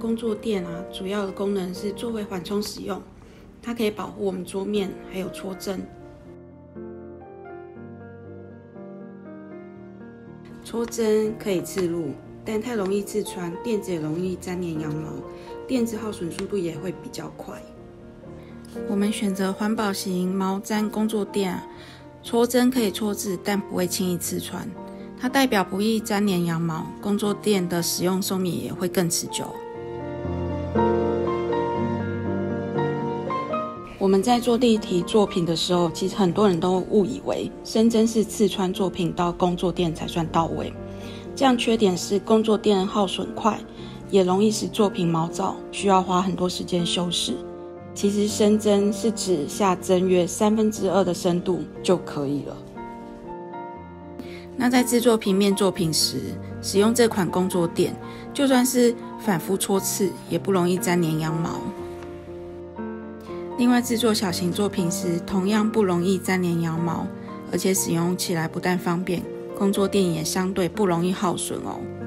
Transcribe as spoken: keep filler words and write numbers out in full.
工作垫啊，主要的功能是作为缓冲使用，它可以保护我们桌面还有戳针。戳针可以刺入，但太容易刺穿，垫子也容易沾黏羊毛，垫子耗损速度也会比较快。我们选择环保型毛毡工作垫啊，戳针可以戳字，但不会轻易刺穿。它代表不易沾黏羊毛，工作垫的使用寿命也会更持久。我们在做立体作品的时候，其实很多人都误以为深针是刺穿作品到工作垫才算到位。这样缺点是工作垫耗损快，也容易使作品毛躁，需要花很多时间修饰。其实深针是指下针约三分之二的深度就可以了。那在制作平面作品时，使用这款工作垫，就算是反复戳刺，也不容易沾黏羊毛。另外，制作小型作品时，同样不容易沾黏羊毛，而且使用起来不但方便，工作垫也相对不容易耗损哦。